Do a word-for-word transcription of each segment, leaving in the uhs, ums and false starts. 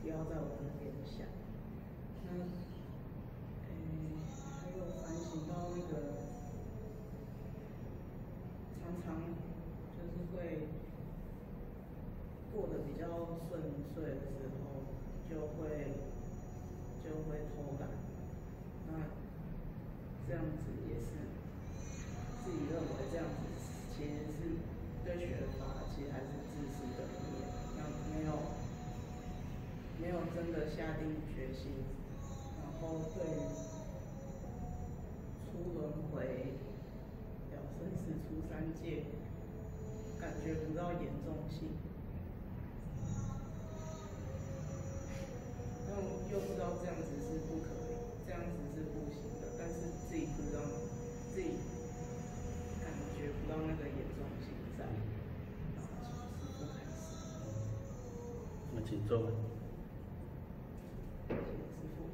不要在我那边想。那，诶，还有反省到那个，常常就是会过得比较顺遂的时候，就会就会偷懒。那这样子也是自己认为这样子其实是对学法，其实还是自私的一面。那没有没有真的下定决心，然后对于出轮回、了生死、出三界，感觉不到严重性，又又不知道这样子是不可以，这样子是不行的，但是自己不知道，自己感觉不到那个严重性在，然后从师父开始。 那请坐。 谢谢师父。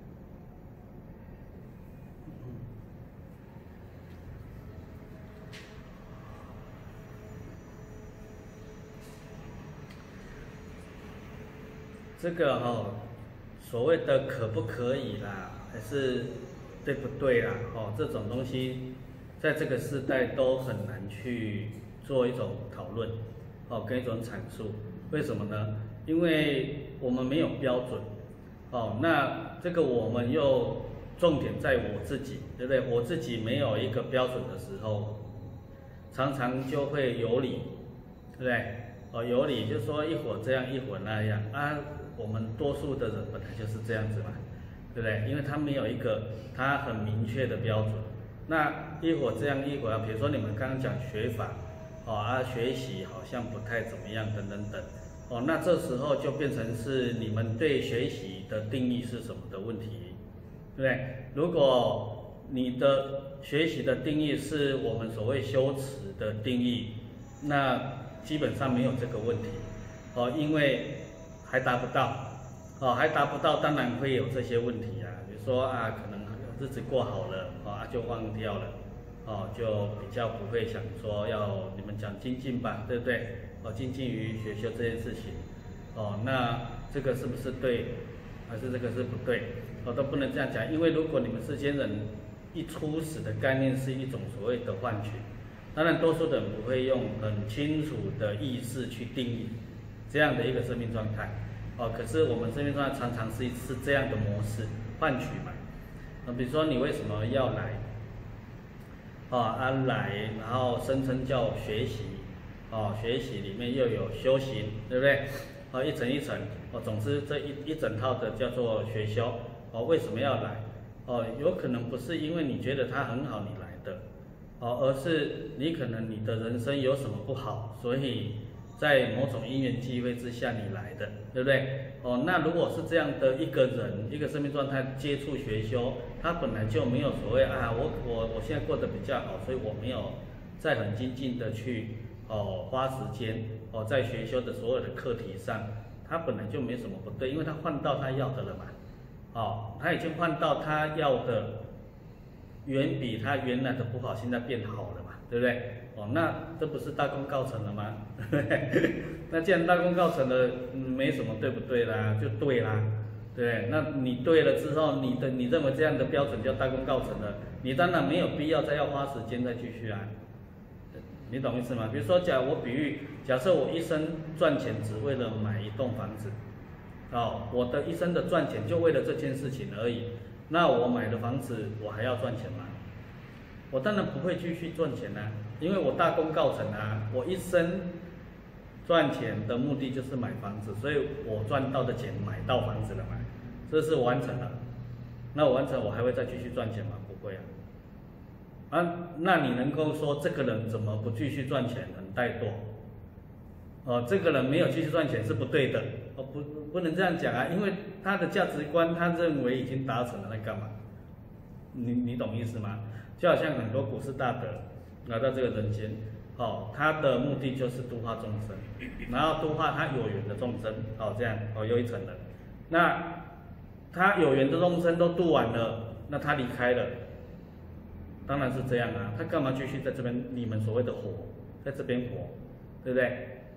这个哦，所谓的可不可以啦，还是对不对啦？哦，这种东西，在这个时代都很难去做一种讨论，哦，跟一种阐述。为什么呢？因为我们没有标准，哦，那这个我们又重点在我自己，对不对？我自己没有一个标准的时候，常常就会有理，对不对？哦，有理就是说一会儿这样，一会儿那样啊。我们多数的人本来就是这样子嘛，对不对？因为他没有一个他很明确的标准。那一会儿这样，一会儿，比如说你们刚刚讲学法，哦啊，学习好像不太怎么样，等等等，哦，那这时候就变成是你们对学习的定义是什么的问题，对不对？如果你的学习的定义是我们所谓修持的定义，那基本上没有这个问题，哦，因为还达不到，哦，还达不到，当然会有这些问题啊，比如说啊，可能日子过好了，哦，啊就忘掉了，哦，就比较不会想说要你们讲精进吧，对不对？哦，精进于学修这件事情，哦，那这个是不是对，还是这个是不对？哦，都不能这样讲，因为如果你们世间人一初始的概念是一种所谓的幻觉，当然多数的人不会用很清楚的意识去定义这样的一个生命状态，哦，可是我们生命状态常常是是这样的模式，幻取嘛，呃，比如说你为什么要来，哦，啊来，然后声称叫学习，哦，学习里面又有修行，对不对？哦，一层一层，哦，总之这一一整套的叫做学修，哦，为什么要来？哦，有可能不是因为你觉得它很好你来的，哦，而是你可能你的人生有什么不好，所以在某种因缘机会之下你来的，对不对？哦，那如果是这样的一个人，一个生命状态接触学修，他本来就没有所谓啊，我我我现在过得比较好，所以我没有再很精进的去哦花时间哦在学修的所有的课题上，他本来就没什么不对，因为他换到他要的了嘛，哦，他已经换到他要的，远比他原来的不好，现在变好了嘛，对不对？哦，那这不是大功告成了吗？那既然大功告成了，嗯，没什么对不对啦，就对啦，对不对？那你对了之后，你的你认为这样的标准叫大功告成了，你当然没有必要再要花时间再继续啊，你懂意思吗？比如说，假我比喻，假设我一生赚钱只为了买一栋房子，哦，我的一生的赚钱就为了这件事情而已，那我买了房子，我还要赚钱吗？我当然不会继续赚钱啊，因为我大功告成啊，我一生赚钱的目的就是买房子，所以我赚到的钱买到房子了嘛，这是完成了。那我完成，我还会再继续赚钱吗？不会啊。啊，那你能够说这个人怎么不继续赚钱，很怠惰？哦，这个人没有继续赚钱是不对的，哦，不不能这样讲啊，因为他的价值观他认为已经达成了，那干嘛？你你懂意思吗？就好像很多股市大德来到这个人间，哦，他的目的就是度化众生，然后度化他有缘的众生，哦，这样，哦，又一层了。那他有缘的众生都度完了，那他离开了，当然是这样啊，他干嘛继续在这边你们所谓的活，在这边活，对不对？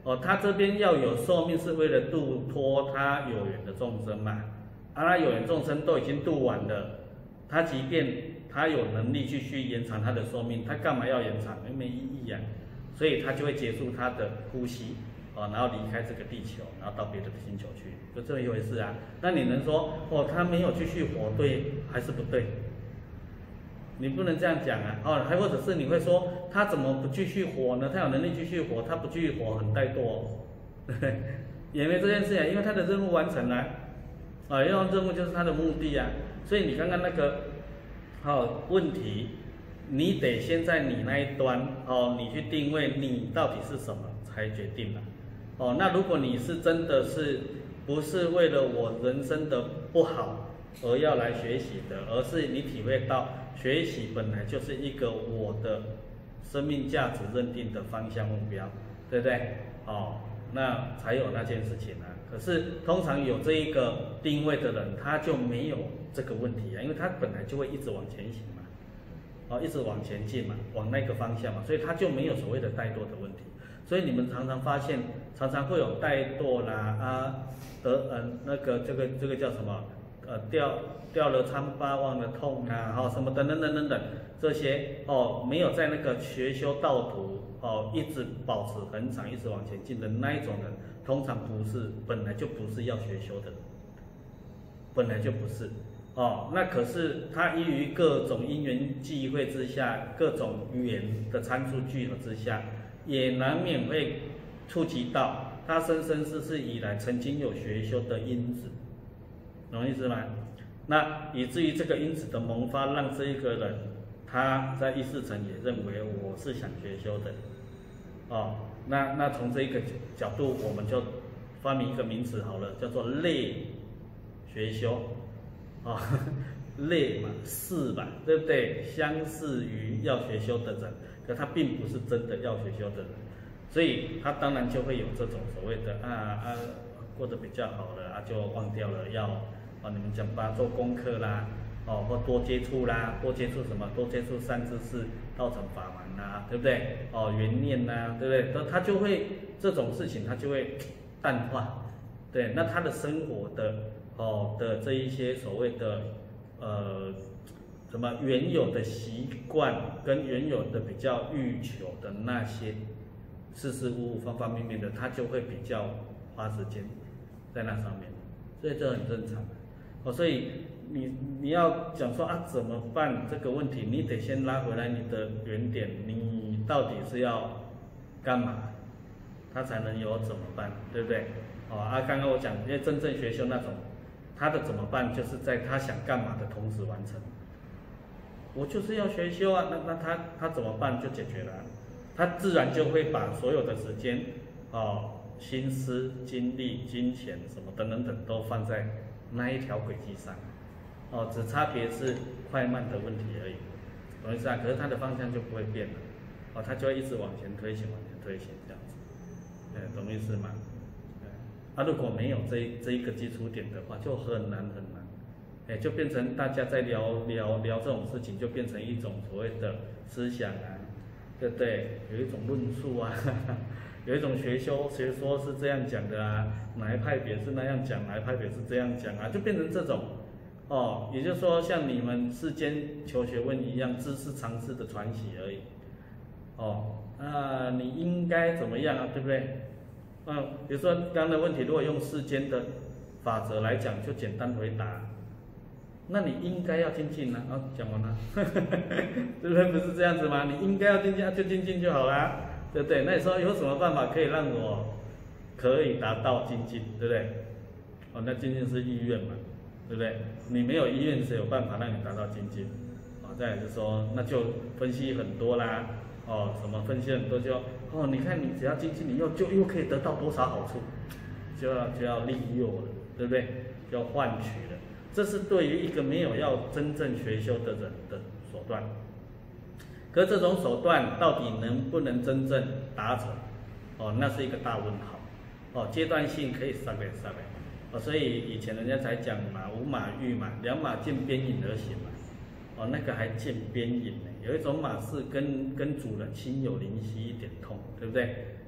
哦，他这边要有寿命是为了度脱他有缘的众生嘛，啊，他有缘众生都已经度完了，他即便他有能力继续延长他的寿命，他干嘛要延长？没意义啊，所以他就会结束他的呼吸，哦，然后离开这个地球，然后到别的星球去，就这么一回事啊。那你能说，哦，他没有继续活，对还是不对？你不能这样讲啊，哦，还或者是你会说，他怎么不继续活呢？他有能力继续活，他不继续活很怠惰哦，对不对？也没这件事啊，因为他的任务完成了，啊，因为任务就是他的目的啊。所以你刚刚那个，哦，问题，你得先在你那一端，哦，你去定位你到底是什么才决定了，哦，那如果你是真的是不是为了我人生的不好而要来学习的，而是你体会到学习本来就是一个我的生命价值认定的方向目标，对不对？哦，那才有那件事情啊。可是通常有这一个定位的人，他就没有这个问题啊，因为他本来就会一直往前行嘛，哦，一直往前进嘛，往那个方向嘛，所以他就没有所谓的怠惰的问题。所以你们常常发现，常常会有怠惰啦啊，得呃那个这个这个叫什么？呃掉掉了疮疤忘了痛啊，哦什么等等等等等这些哦，没有在那个学修道途哦，一直保持恒常，一直往前进的那一种人，通常不是本来就不是要学修的人，本来就不是哦。那可是他依于各种因缘际会之下，各种缘的参数聚合之下，也难免会触及到他生生世世以来曾经有学修的因子。懂意思吗？那以至于这个因子的萌发，让这一个人他在意识层也认为我是想学修的，哦，那那从这一个角度，我们就发明一个名词好了，叫做类学修，哦，类嘛，似嘛，对不对？相似于要学修的人，可他并不是真的要学修的人，所以他当然就会有这种所谓的啊啊过得比较好了啊，就忘掉了要。哦，你们讲吧，做功课啦，哦，或多接触啦，多接触什么？多接触三知识、道场法门啦，对不对？哦，缘念呐，对不对？那他就会这种事情，他就会淡化，对。那他的生活的哦的这一些所谓的呃什么原有的习惯跟原有的比较欲求的那些事事物物方方面面的，他就会比较花时间在那上面，所以这很正常。哦，所以你你要讲说啊怎么办这个问题，你得先拉回来你的原点，你到底是要干嘛，他才能有怎么办，对不对？哦啊，刚刚我讲，因为真正学修那种，他的怎么办，就是在他想干嘛的同时完成。我就是要学修啊，那那他他怎么办就解决了，他自然就会把所有的时间，哦，心思、精力、金钱什么等等等都放在那一条轨迹上，哦，只差别是快慢的问题而已，懂意思啊？可是它的方向就不会变了，哦，它就会一直往前推行，往前推行这样子，对，懂意思吗？对，啊，如果没有这这一个基础点的话，就很难很难，哎，就变成大家在聊聊聊这种事情，就变成一种所谓的思想啊，对不对？有一种论述啊。呵呵有一种学修学说是这样讲的啊，哪一派别是那样讲，哪一派别是这样讲啊，就变成这种，哦，也就是说像你们世间求学问一样，知识常识的传习而已，哦，啊，你应该怎么样啊，对不对？嗯，比如说刚刚的问题，如果用世间的法则来讲，就简单回答，那你应该要精进啊，啊，讲完了，对不对？不是这样子吗？你应该要精进，啊，就精进就好啦。对不对？那你说有什么办法可以让我可以达到精进，对不对？哦，那精进是意愿嘛，对不对？你没有意愿，谁有办法让你达到精进？哦，再来就是说，那就分析很多啦，哦，什么分析很多就哦，你看你只要精进，你又就又可以得到多少好处，就要就要利诱了，对不对？就要换取了，这是对于一个没有要真正学修的人的手段。可是这种手段到底能不能真正达成？哦，那是一个大问号。哦，阶段性可以杀呗杀呗。哦，所以以前人家才讲嘛，五马欲嘛，两马见边影而行嘛。哦，那个还见边影呢。有一种马是跟跟主人心有灵犀一点通，对不对？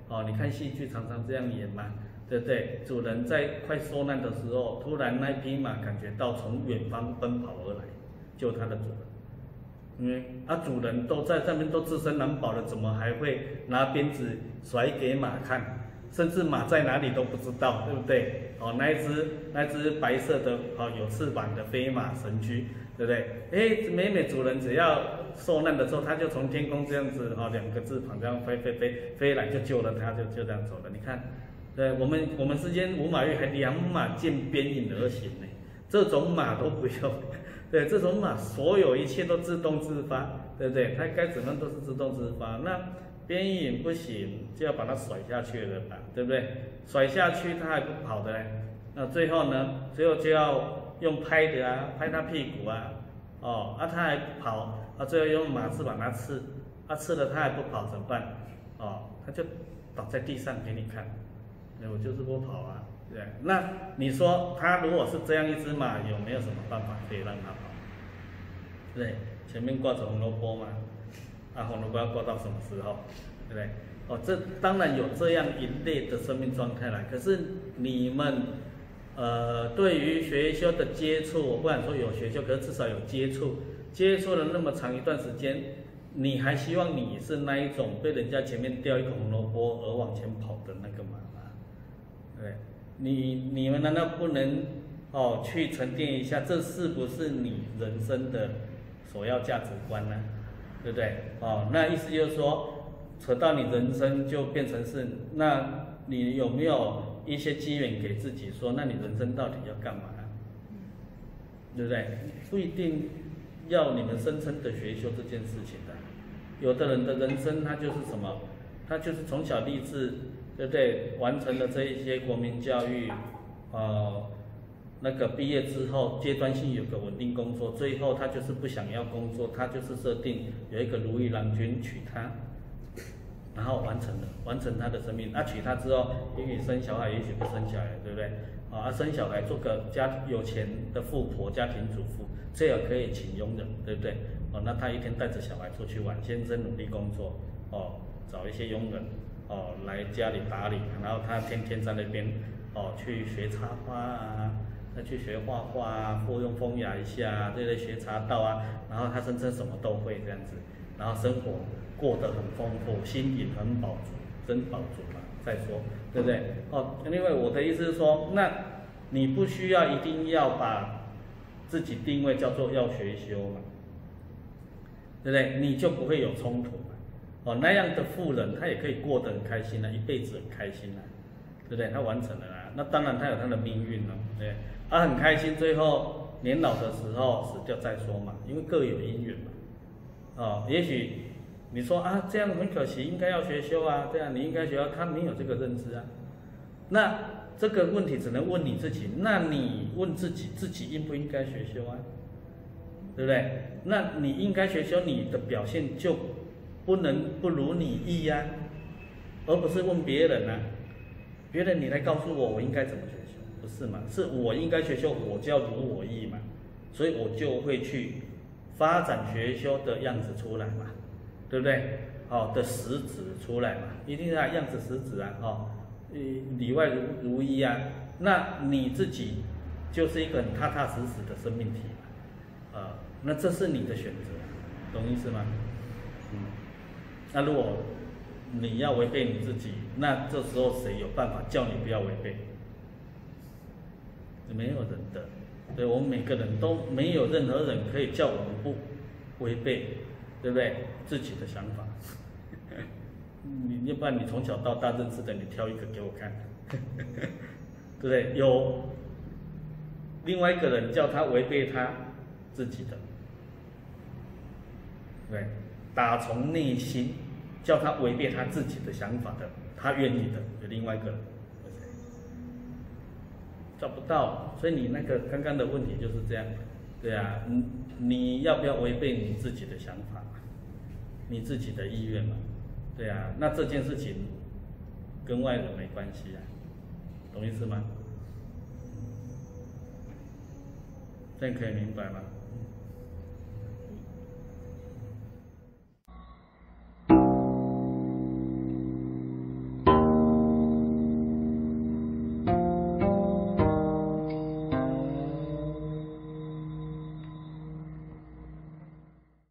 哦，你看戏剧常常这样演嘛，对不对？主人在快受难的时候，突然那匹马感觉到从远方奔跑而来，救它的主人。因为啊，主人都在上面都自身难保了，怎么还会拿鞭子甩给马看？甚至马在哪里都不知道，对不对？哦，那一只那一只白色的哦有翅膀的飞马神驹，对不对？哎，每每主人只要受难的时候，他就从天空这样子哦两个翅膀这样飞飞飞飞来，就救了他，就就这样走了。你看，对我们我们之间五马月还两马渐鞭引而行呢，这种马都不用。对，这种马所有一切都自动自发，对不对？它该怎么样都是自动自发。那鞭引不行，就要把它甩下去了吧，对不对？甩下去它还不跑的嘞，那最后呢？最后就要用拍的啊，拍它屁股啊，哦，啊它还不跑，啊最后用马刺把它刺，啊刺了它还不跑怎么办？哦，它就倒在地上给你看，哎，我就是不跑啊。对，那你说他如果是这样一只马，有没有什么办法可以让它跑？对，前面挂着红萝卜嘛，啊，红萝卜要挂到什么时候？对不对？哦，这当然有这样一类的生命状态啦。可是你们，呃，对于学修的接触，我不敢说有学修，可是至少有接触，接触了那么长一段时间，你还希望你是那一种被人家前面掉一个红萝卜而往前跑的那个马吗？对。你你们难道不能哦去沉淀一下，这是不是你人生的首要价值观呢？对不对？哦，那意思就是说，扯到你人生就变成是，那你有没有一些机缘给自己说，那你人生到底要干嘛？对不对？不一定要你们声称的学修这件事情的，有的人的人生他就是什么，他就是从小立志。对不对？完成了这一些国民教育，呃，那个毕业之后阶段性有个稳定工作，最后他就是不想要工作，他就是设定有一个如意郎君娶她，然后完成了，完成他的生命。那、啊、娶她之后，也许生小孩，也许不生小孩，对不对？啊，生小孩做个家有钱的富婆、家庭主妇，这样可以请佣人，对不对？哦，那他一天带着小孩出去玩，先生努力工作，哦，找一些佣人。哦，来家里打理，然后他天天在那边哦去学插花啊，再去学画画啊，或用风雅一下啊，对对，学茶道啊，然后他声称什么都会这样子，然后生活过得很丰富，心也很饱足，真饱足嘛，再说，对不对？哦，因为我的意思是说，那你不需要一定要把自己定位叫做要学修嘛，对不对？你就不会有冲突嘛。哦，那样的富人他也可以过得很开心啊，一辈子很开心啊，对不对？他完成了啦，那当然他有他的命运了，对，他、啊、很开心，最后年老的时候死掉再说嘛，因为各有因缘嘛。哦，也许你说啊这样很可惜，应该要学修啊，这样你应该学修，他没有这个认知啊。那这个问题只能问你自己，那你问自己，自己应不应该学修啊？对不对？那你应该学修，你的表现就不能不如你意呀、啊，而不是问别人啊，别人你来告诉我我应该怎么学修，不是嘛？是我应该学修，我就要如我意嘛，所以我就会去发展学修的样子出来嘛，对不对？哦的实质出来嘛，一定要样子实质啊，哦，里外如如一啊，那你自己就是一个很踏踏实实的生命体嘛，啊、呃，那这是你的选择，懂意思吗？嗯。那如果你要违背你自己，那这时候谁有办法叫你不要违背？没有人的，对，我们每个人都没有任何人可以叫我们不违背，对不对？自己的想法。你要不然你从小到大认识的，你挑一个给我看，对不对？有另外一个人叫他违背他自己的，对，打从内心叫他违背他自己的想法的，他愿意的，有另外一个人，找不到，所以你那个刚刚的问题就是这样，对啊，你你要不要违背你自己的想法，你自己的意愿嘛？对啊，那这件事情跟外人没关系啊，懂意思吗？这样可以明白吗？